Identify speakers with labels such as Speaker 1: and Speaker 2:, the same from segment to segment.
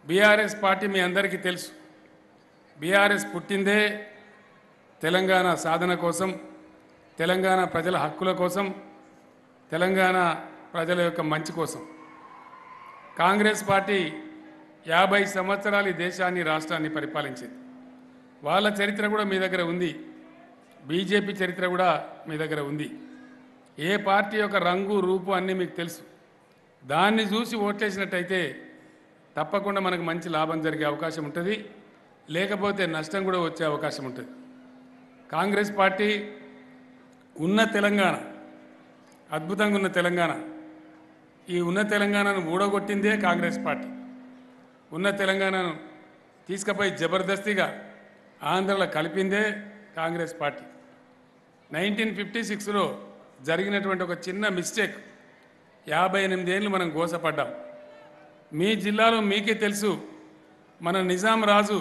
Speaker 1: BRS party మీ అందరికీ తెలుసు. BRS పుట్టిందే తెలంగాణ సాధన కోసం, తెలంగాణ ప్రజల హక్కుల కోసం, తెలంగాణ ప్రజల యొక్క మంచి కోసం. కాంగ్రెస్ పార్టీ 50 సంవత్సరాలు ఈ దేశాన్ని రాష్ట్రాన్ని పరిపాలించింది. వాళ్ళ చరిత్ర కూడా మీ దగ్గర ఉంది. బీజేపీ చరిత్ర కూడా మీ దగ్గర ఉంది. ఏ పార్టీ యొక్క రంగు రూపు అన్నీ మీకు తెలుసు. దాన్ని చూసి ఓట్లేసినట్టయితే తప్పకుండా మనకు మంచి లాభం జరిగే అవకాశం ఉంటుంది, లేకపోతే నష్టం కూడా వచ్చే అవకాశం ఉంటుంది. కాంగ్రెస్ పార్టీ ఉన్న తెలంగాణ, అద్భుతంగా ఉన్న తెలంగాణ, ఈ ఉన్న తెలంగాణను ఊడగొట్టిందే కాంగ్రెస్ పార్టీ. ఉన్న తెలంగాణను తీసుకుపోయి జబర్దస్తిగా ఆంధ్రలో కలిపిందే కాంగ్రెస్ పార్టీ. 1956లో జరిగినటువంటి ఒక చిన్న మిస్టేక్, 58 ఏళ్ళు మనం గోసపడ్డాం. మీ జిల్లాలో మీకే తెలుసు, మన నిజాం రాజు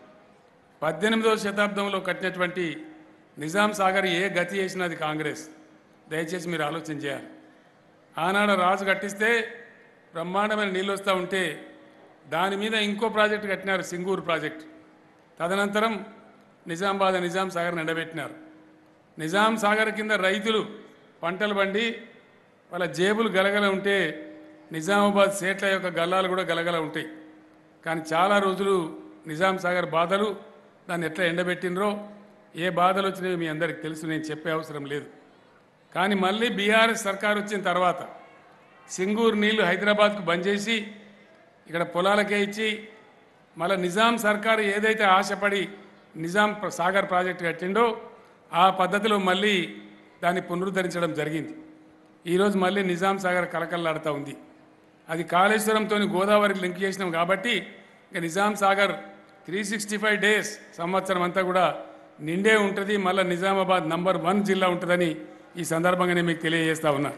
Speaker 1: 18వ శతాబ్దంలో కట్టినటువంటి నిజాం సాగర్ ఏ గతి చేసినది కాంగ్రెస్. దయచేసి మీరు ఆలోచన చేయాలి. ఆనాడు రాజు కట్టిస్తే బ్రహ్మాండమైన నీళ్ళు వస్తూ ఉంటే దాని మీద ఇంకో ప్రాజెక్టు కట్టినారు, సింగూరు ప్రాజెక్టు. తదనంతరం నిజామాబాద్ నిజాం సాగర్ ఎండబెట్టినారు. నిజాం సాగర్ కింద రైతులు పంటలు పండి వాళ్ళ జేబులు గలగల ఉంటే నిజామాబాద్ సేట్ల యొక్క గల్లాలు కూడా గలగల ఉంటాయి. కానీ చాలా రోజులు నిజాం సాగర్ బాధలు, దాన్ని ఎట్లా ఎండబెట్టినరో, ఏ బాధలు వచ్చినాయో మీ అందరికీ తెలుసు, నేను చెప్పే అవసరం లేదు. కానీ మళ్ళీ బీఆర్ఎస్ సర్కార్ వచ్చిన తర్వాత సింగూరు నీళ్లు హైదరాబాద్కు బంద్ చేసి ఇక్కడ పొలాలకే ఇచ్చి, మళ్ళీ నిజాం సర్కారు ఏదైతే ఆశపడి నిజాం సాగర్ ప్రాజెక్టు కట్టిండో ఆ పద్ధతిలో మళ్ళీ దాన్ని పునరుద్ధరించడం జరిగింది. ఈరోజు మళ్ళీ నిజాం సాగర్ కలకల్లాడుతూ ఉంది. అది కాళేశ్వరంతో గోదావరికి లింక్ చేసినాం కాబట్టి ఇక నిజాం సాగర్ 365 డేస్ సంవత్సరం అంతా కూడా నిండే ఉంటుంది. మళ్ళీ నిజామాబాద్ నంబర్ 1 జిల్లా ఉంటుందని ఈ సందర్భంగానే మీకు తెలియజేస్తా ఉన్నా.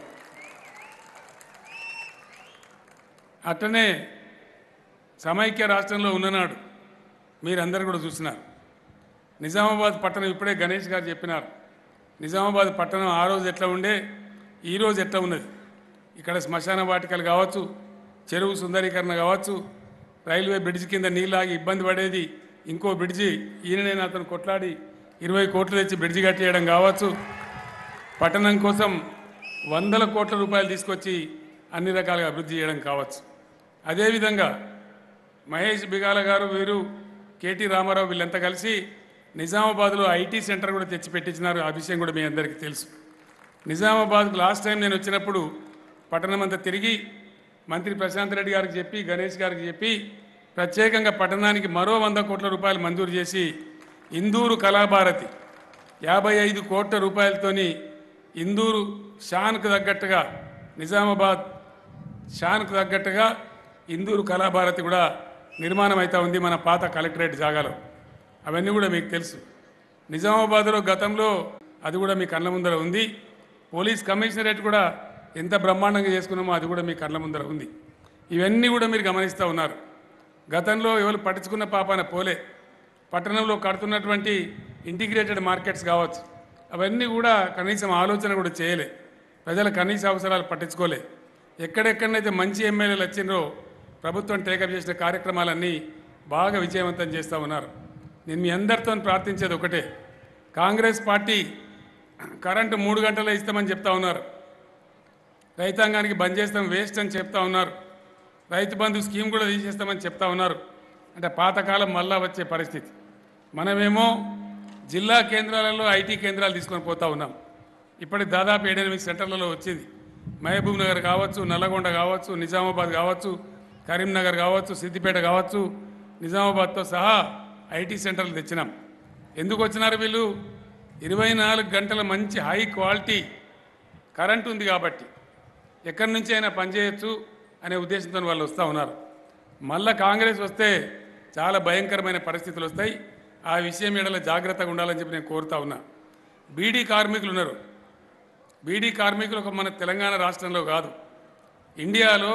Speaker 1: అట్లనే సమైక్య రాష్ట్రంలో ఉన్ననాడు మీరందరూ కూడా చూసినారు. నిజామాబాద్ పట్టణం ఇప్పుడే గణేష్ గారు చెప్పినారు. నిజామాబాద్ పట్టణం ఆ రోజు ఎట్లా ఉండే, ఈరోజు ఎట్లా ఉన్నది. ఇక్కడ శ్మశాన వాటికలు కావచ్చు, చెరువు సుందరీకరణ కావచ్చు, రైల్వే బ్రిడ్జి కింద నీళ్ళాగి ఇబ్బంది పడేది, ఇంకో బ్రిడ్జి ఈయననే అతను కొట్లాడి 20 కోట్లు తెచ్చి బ్రిడ్జి కట్టేయడం కావచ్చు, పట్టణం కోసం 100 కోట్ల రూపాయలు తీసుకొచ్చి అన్ని రకాలుగా అభివృద్ధి చేయడం కావచ్చు. అదేవిధంగా మహేష్ బిగాల గారు, వీరు కేటీ రామారావు వీళ్ళంతా కలిసి నిజామాబాద్లో ఐటీ సెంటర్ కూడా తెచ్చిపెట్టించినారు. ఆ విషయం కూడా మీ అందరికీ తెలుసు. నిజామాబాద్కు లాస్ట్ టైం నేను వచ్చినప్పుడు పట్టణం అంతా తిరిగి మంత్రి ప్రశాంత్ రెడ్డి గారికి చెప్పి, గణేష్ గారికి చెప్పి ప్రత్యేకంగా పట్టణానికి మరో 100 కోట్ల రూపాయలు మంజూరు చేసి ఇందూరు కళాభారతి 55 కోట్ల రూపాయలతోని ఇందూరు షాన్కు తగ్గట్టుగా, నిజామాబాద్ షాన్కు తగ్గట్టుగా ఇందూరు కళాభారతి కూడా నిర్మాణం అవుతూ ఉంది మన పాత కలెక్టరేట్ జాగాలో. అవన్నీ కూడా మీకు తెలుసు. నిజామాబాద్లో గతంలో అది కూడా మీ కళ్ళ ముందర ఉంది. పోలీస్ కమిషనరేట్ కూడా ఎంత బ్రహ్మాండంగా చేసుకున్నామో అది కూడా మీ కళ్ళ ముందర ఉంది. ఇవన్నీ కూడా మీరు గమనిస్తూ ఉన్నారు. గతంలో ఎవరు పట్టించుకున్న పాపాన పోలే. పట్టణంలో కడుతున్నటువంటి ఇంటిగ్రేటెడ్ మార్కెట్స్ కావచ్చు, అవన్నీ కూడా కనీసం ఆలోచన కూడా చేయలే. ప్రజల కనీస అవసరాలు పట్టించుకోలే. ఎక్కడెక్కడైతే మంచి ఎమ్మెల్యేలు వచ్చిందో ప్రభుత్వం టేకప్ చేసిన కార్యక్రమాలన్నీ బాగా విజయవంతం చేస్తూ ఉన్నారు. నేను మీ అందరితో ప్రార్థించేది ఒకటే, కాంగ్రెస్ పార్టీ కరెంటు 3 గంటలే ఇస్తామని చెప్తా ఉన్నారు. రైతాంగానికి బంద్ చేస్తాం, వేస్ట్ అని చెప్తా ఉన్నారు. రైతు బంధు స్కీమ్ కూడా తీసేస్తామని చెప్తా ఉన్నారు. అంటే పాతకాలం మళ్ళా వచ్చే పరిస్థితి. మనమేమో జిల్లా కేంద్రాలలో ఐటీ కేంద్రాలు తీసుకొని పోతా ఉన్నాం. ఇప్పటికి దాదాపు 7-8 సెంటర్లలో వచ్చింది. మహబూబ్ నగర్ కావచ్చు, నల్లగొండ కావచ్చు, నిజామాబాద్ కావచ్చు, కరీంనగర్ కావచ్చు, సిద్దిపేట కావచ్చు, నిజామాబాద్తో సహా ఐటీ సెంటర్లు తెచ్చినాం. ఎందుకు వచ్చినారు వీళ్ళు? 24 గంటల మంచి హై క్వాలిటీ కరెంట్ ఉంది కాబట్టి ఎక్కడి నుంచి అయినా పనిచేయచ్చు అనే ఉద్దేశంతో వాళ్ళు వస్తూ ఉన్నారు. మళ్ళా కాంగ్రెస్ వస్తే చాలా భయంకరమైన పరిస్థితులు వస్తాయి. ఆ విషయం ఏడలో జాగ్రత్తగా ఉండాలని చెప్పి నేను కోరుతా ఉన్నా. బీడీ కార్మికులు ఉన్నారు. బీడీ కార్మికులు ఒక మన తెలంగాణ రాష్ట్రంలో కాదు, ఇండియాలో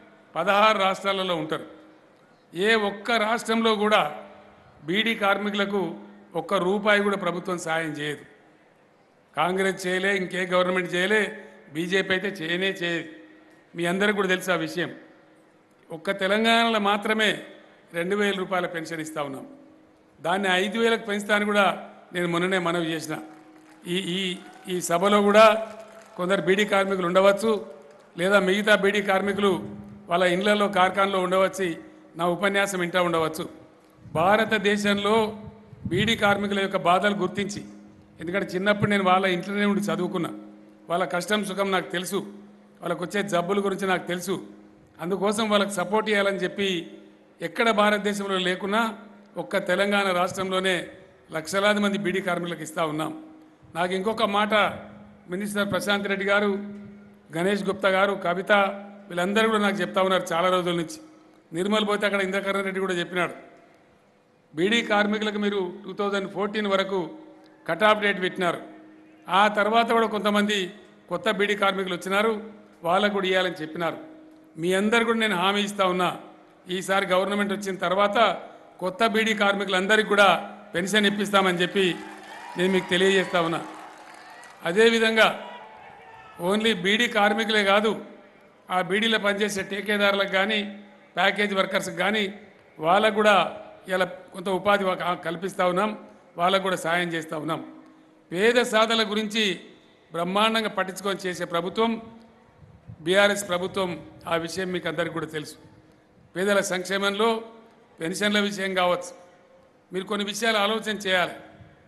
Speaker 1: 16 రాష్ట్రాలలో ఉంటారు. ఏ ఒక్క రాష్ట్రంలో కూడా బీడీ కార్మికులకు ఒక్క రూపాయి కూడా ప్రభుత్వం సాయం చేయదు. కాంగ్రెస్ చేయలే, ఇంకే గవర్నమెంట్ చేయలే, బీజేపీ అయితే చేయనే చేయదు. మీ అందరికీ కూడా తెలుసు ఆ విషయం. ఒక్క తెలంగాణలో మాత్రమే 2000 రూపాయల పెన్షన్ ఇస్తా ఉన్నాం. దాన్ని 5000కు పెంచుతాను కూడా నేను మొన్ననే మనవి చేసిన. ఈ ఈ ఈ సభలో కూడా కొందరు బీడీ కార్మికులు ఉండవచ్చు, లేదా మిగతా బీడీ కార్మికులు వాళ్ళ ఇళ్లలో కార్ఖానలో ఉండవచ్చు, నా ఉపన్యాసం వింటూ ఉండవచ్చు. భారతదేశంలో బీడీ కార్మికుల యొక్క బాధలు గుర్తించి, ఎందుకంటే చిన్నప్పుడు నేను వాళ్ళ ఇంట్లోనే ఉండి చదువుకున్నా, వాళ్ళ కష్టం సుఖం నాకు తెలుసు, వాళ్ళకు వచ్చే జబ్బుల గురించి నాకు తెలుసు. అందుకోసం వాళ్ళకి సపోర్ట్ చేయాలని చెప్పి ఎక్కడ భారతదేశంలో లేకున్నా ఒక్క తెలంగాణ రాష్ట్రంలోనే లక్షలాది మంది బీడీ కార్మికులకు ఇస్తూ ఉన్నాం. నాకు ఇంకొక మాట మినిస్టర్ ప్రశాంత్ రెడ్డి గారు, గణేష్ గుప్తా గారు, కవిత వీళ్ళందరూ కూడా నాకు చెప్తా ఉన్నారు చాలా రోజుల నుంచి. నిర్మల్ పోతే అక్కడ ఇంద్రకరణ్ రెడ్డి కూడా చెప్పినాడు, బీడీ కార్మికులకు మీరు 2014 వరకు కట్ ఆఫ్ డేట్ పెట్టినారు. ఆ తర్వాత కూడా కొంతమంది కొత్త బీడీ కార్మికులు వచ్చినారు, వాళ్ళకు కూడా ఇవ్వాలని చెప్పినారు. మీ అందరు కూడా నేను హామీ ఇస్తా ఉన్నా, ఈసారి గవర్నమెంట్ వచ్చిన తర్వాత కొత్త బీడీ కార్మికులందరికీ కూడా పెన్షన్ ఇప్పిస్తామని చెప్పి నేను మీకు తెలియజేస్తా ఉన్నా. అదేవిధంగా ఓన్లీ బీడీ కార్మికులే కాదు, ఆ బీడీలో పనిచేసే ఠేకేదారులకు కానీ ప్యాకేజ్ వర్కర్స్కి కానీ వాళ్ళకు కూడా ఇలా కొంత ఉపాధి కల్పిస్తూ ఉన్నాం, వాళ్ళకు కూడా సాయం చేస్తూ ఉన్నాం. పేద సాధనల గురించి బ్రహ్మాండంగా పట్టించుకొని చేసే ప్రభుత్వం బీఆర్ఎస్ ప్రభుత్వం. ఆ విషయం మీకు అందరికీ కూడా తెలుసు. పేదల సంక్షేమంలో పెన్షన్ల విషయం కావచ్చు, మీరు కొన్ని విషయాలు ఆలోచన చేయాలి.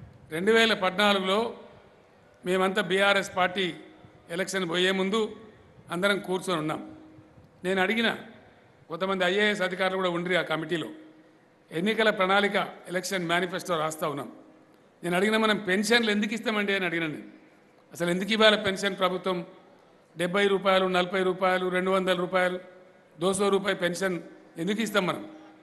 Speaker 1: 2014లో మేమంతా బీఆర్ఎస్ పార్టీ ఎలక్షన్ పోయే ముందు అందరం కూర్చొని ఉన్నాం. నేను అడిగిన కొంతమంది ఐఏఎస్ అధికారులు కూడా ఉండ్రి ఆ కమిటీలో, ఎన్నికల ప్రణాళిక ఎలక్షన్ మేనిఫెస్టో రాస్తూ ఉన్నాం. నేను అడిగిన మనం పెన్షన్లు ఎందుకు ఇస్తామండి అని అడిగినాను. అసలు ఎందుకు ఇవ్వాలి పెన్షన్ ప్రభుత్వం? 70 రూపాయలు, 40 రూపాయలు, 200 రూపాయలు, 200 రూపాయలు పెన్షన్ ఎందుకు ఇస్తాం మనం?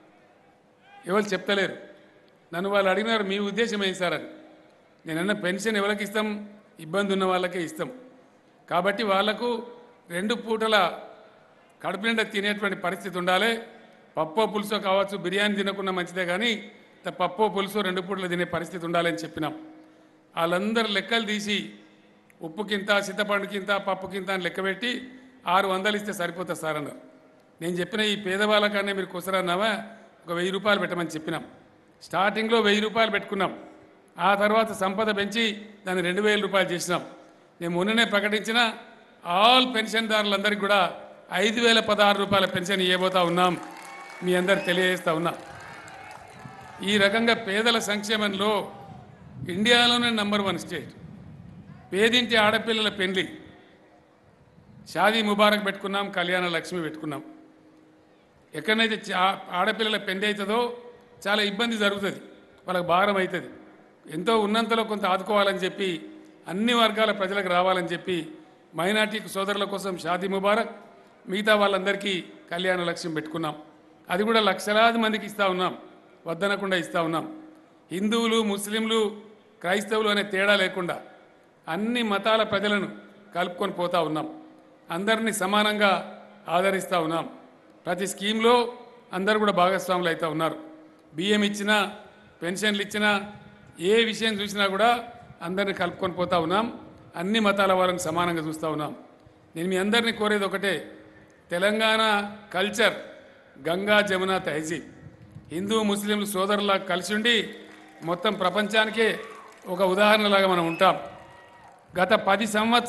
Speaker 1: ఎవరు చెప్తలేరు. నన్ను వాళ్ళు అడిగినారు, మీ ఉద్దేశం ఏంటి సార్ అని. నేనన్న పెన్షన్ ఎవరికి ఇస్తాం? ఇబ్బంది ఉన్న వాళ్ళకే ఇస్తాం. కాబట్టి వాళ్లకు 2 పూటల కడుపు నిండా తినేటువంటి పరిస్థితి ఉండాలి. పప్పో పులుసో కావచ్చు, బిర్యానీ తినకుండా మంచిదే, కానీ పప్పో పులుసో 2 పూటలు తినే పరిస్థితి ఉండాలని చెప్పినాం. వాళ్ళందరూ లెక్కలు తీసి ఉప్పుకింత, చింతపండుకింత, పప్పుకింత అని లెక్క పెట్టి 600 ఇస్తే సరిపోతుంది సార్ అన్నారు. నేను చెప్పిన ఈ పేదవాళ్ళకన్నా మీరు కుసరన్నావా, ఒక 1000 రూపాయలు పెట్టమని చెప్పినాం. స్టార్టింగ్లో 1000 రూపాయలు పెట్టుకున్నాం, ఆ తర్వాత సంపద పెంచి దాన్ని 2000 రూపాయలు చేసినాం. నేను మొన్ననే ప్రకటించిన ఆల్ పెన్షన్దారులందరికీ కూడా 5016 రూపాయల పెన్షన్ ఇవ్వబోతా ఉన్నాం. మీ అందరు తెలియజేస్తా ఉన్నా. ఈ రకంగా పేదల సంక్షేమంలో ఇండియాలోనే నంబర్ 1 స్టేట్. పేదింటి ఆడపిల్లల పెళ్లి షాదీ ముబారక్ పెట్టుకున్నాం, కళ్యాణ లక్ష్మి పెట్టుకున్నాం. ఎక్కడైతే ఆడపిల్లల పెళ్లి అవుతుందో చాలా ఇబ్బంది జరుగుతుంది, వాళ్ళకి భారం అవుతుంది. ఎంతో ఉన్నంతలో కొంత ఆదుకోవాలని చెప్పి, అన్ని వర్గాల ప్రజలకు రావాలని చెప్పి మైనార్టీ సోదరుల కోసం షాదీ ముబారక్, మిగతా వాళ్ళందరికీ కళ్యాణ లక్ష్యం పెట్టుకున్నాం. అది కూడా లక్షలాది మందికి ఇస్తూ ఉన్నాం, వద్దనకుండా ఇస్తూ ఉన్నాం. హిందువులు, ముస్లింలు, క్రైస్తవులు అనే తేడా లేకుండా అన్ని మతాల ప్రజలను కలుపుకొని పోతూ ఉన్నాం. అందరినీ సమానంగా ఆదరిస్తూ ఉన్నాం. ప్రతి స్కీమ్లో అందరూ కూడా భాగస్వాములు అవుతూ ఉన్నారు. బియ్యం ఇచ్చినా, పెన్షన్లు ఇచ్చినా, ఏ విషయం చూసినా కూడా అందరినీ కలుపుకొని పోతూ ఉన్నాం. అన్ని మతాల వారిని సమానంగా చూస్తూ ఉన్నాం. నేను మీ అందరినీ కోరేది ఒకటే, తెలంగాణ కల్చర్ గంగా జమున తహజీబ్, హిందూ ముస్లింలు సోదరులా కలిసి ఉండి మొత్తం ప్రపంచానికే ఒక ఉదాహరణలాగా మనం ఉంటాం. గత 10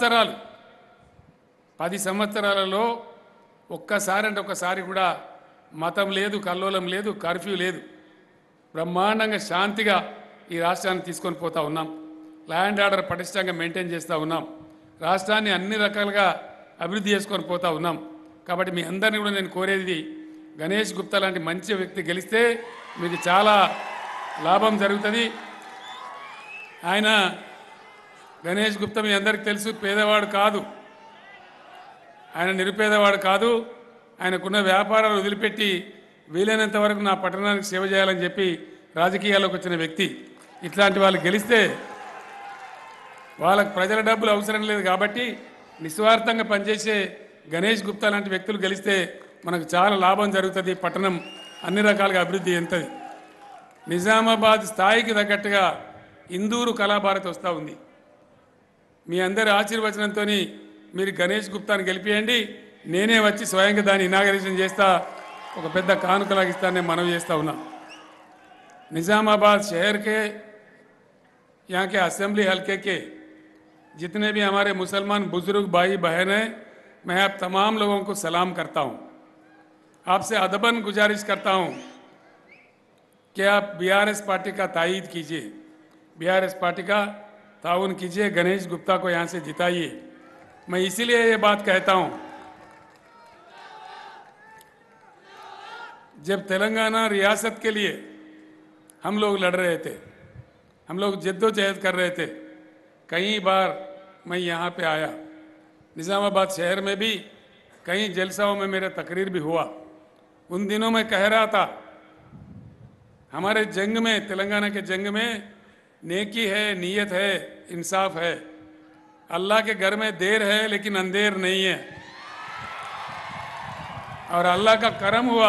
Speaker 1: సంవత్సరాలలో ఒక్కసారి కూడా మతం లేదు, కల్లోలం లేదు, కర్ఫ్యూ లేదు. బ్రహ్మాండంగా శాంతిగా ఈ రాష్ట్రాన్ని తీసుకొని పోతూ ఉన్నాం. ల్యాండ్ ఆర్డర్ పటిష్టంగా మెయింటైన్ చేస్తూ ఉన్నాం. రాష్ట్రాన్ని అన్ని రకాలుగా అభివృద్ధి చేసుకొని పోతూ ఉన్నాం. కాబట్టి మీ అందరినీ కూడా నేను కోరేది, గణేష్ గుప్తా లాంటి మంచి వ్యక్తి గెలిస్తే మీకు చాలా లాభం జరుగుతుంది. ఆయన గణేష్ గుప్తా మీ అందరికీ తెలుసు, పేదవాడు కాదు, ఆయన నిరుపేదవాడు కాదు. ఆయనకున్న వ్యాపారాలు వదిలిపెట్టి వీలైనంత వరకు నా పట్టణానికి సేవ చేయాలని చెప్పి రాజకీయాల్లోకి వచ్చిన వ్యక్తి. ఇట్లాంటి వాళ్ళు గెలిస్తే వాళ్ళకు ప్రజల డబ్బులు అవసరం లేదు కాబట్టి నిస్వార్థంగా పనిచేసే గణేష్ గుప్తా లాంటి వ్యక్తులు గెలిస్తే మనకు చాలా లాభం జరుగుతుంది. పట్టణం అన్ని రకాలుగా అభివృద్ధి చెందుతుంది. నిజామాబాద్ స్థాయికి తగ్గట్టుగా ఇందూరు కళాభారతి వస్తూ ఉంది. మీ అందరి ఆశీర్వచనంతో మీరు గణేష్ గుప్తాని గెలిపియండి. నేనే వచ్చి స్వయంగా దాన్ని ఇనాగరేషన్ చేస్తా. ఒక పెద్ద కానుకలాగా ఇస్తానని మనవి చేస్తా ఉన్నా. निज़ामाबाद शहर के यहाँ के असेंबली हलके के जितने भी हमारे मुसलमान बुजुर्ग भाई बहन हैं, मैं आप तमाम लोगों को सलाम करता हूँ. आपसे अदबन गुजारिश करता हूँ कि आप बीआरएस पार्टी का तायीद कीजिए, बीआरएस पार्टी का ताउन कीजिए, गणेश गुप्ता को यहाँ से जिताइए. मैं इसीलिए ये बात कहता हूँ, जब तेलंगाना रियासत के लिए हम लोग लड़ रहे थे, हम लोग जद्दोजहद कर रहे थे, कई बार मैं यहाँ पे आया. निज़ामाबाद शहर में भी कई जलसाओं में मेरा तकरीर भी हुआ. उन दिनों में कह रहा था, हमारे जंग में, तेलंगाना के जंग में नेकी है, नीयत है, इंसाफ है. अल्लाह के घर में देर है लेकिन अंधेर नहीं है. और अल्लाह का करम हुआ,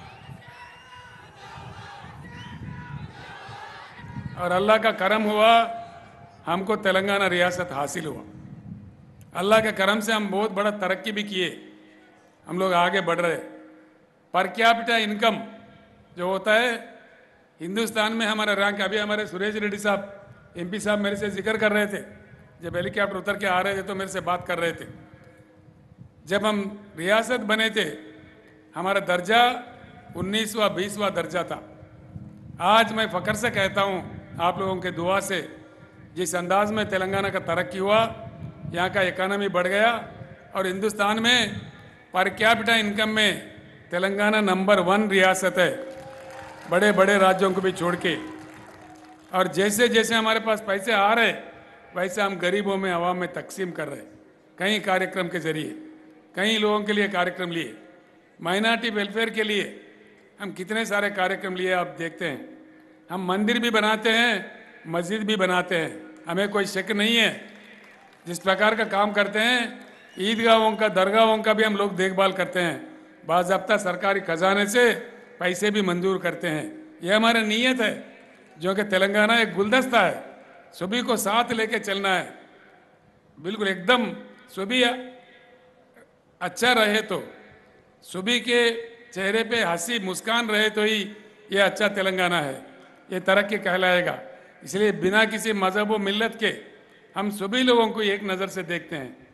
Speaker 1: और अल्लाह का करम हुआ, हमको तेलंगाना रियासत हासिल हुआ. अल्लाह के करम से हम बहुत बड़ा तरक्की भी किए, हम लोग आगे बढ़ रहे. पर कैपिटा इनकम जो होता है हिंदुस्तान में, हमारा रैंक, अभी हमारे सुरेश रेड्डी साहब एमपी साहब मेरे से जिक्र कर रहे थे, जब हेलीकॉप्टर उतर के आ रहे थे तो मेरे से बात कर रहे थे. जब हम रियासत बने थे हमारा दर्जा 19वां 20वां दर्जा था. आज मैं फ़ख्र से कहता हूँ, आप लोगों के दुआ से जिस अंदाज में तेलंगाना का तरक्की हुआ, यहाँ का इकानमी बढ़ गया, और हिंदुस्तान में पर कैपिटा इनकम में तेलंगाना नंबर 1 रियासत है, बड़े बड़े राज्यों को भी छोड़ के. और जैसे जैसे हमारे पास पैसे आ रहे वैसे हम गरीबों में, आवाम में तकसीम कर रहे. कई कार्यक्रम के जरिए, कई लोगों के लिए कार्यक्रम लिए, माइनॉरिटी वेलफेयर के लिए हम कितने सारे कार्यक्रम लिए आप देखते हैं. हम मंदिर भी बनाते हैं, मस्जिद भी बनाते हैं, हमें कोई शक नहीं है. जिस प्रकार का काम करते हैं, ईदगाहों का, दरगाहों का भी हम लोग देखभाल करते हैं, बाज़ाब्ता सरकारी खजाने से पैसे भी मंजूर करते हैं. ये हमारी नीयत है, जो कि तेलंगाना एक गुलदस्ता है, सभी को साथ लेके चलना है. बिल्कुल एकदम सभी अच्छा रहे तो, सभी के चेहरे पे हंसी मुस्कान रहे तो ही ये अच्छा तेलंगाना है, ये तरक्की कहलाएगा. इसलिए बिना किसी मजहब व मिल्लत के हम सभी लोगों को एक नज़र से देखते हैं.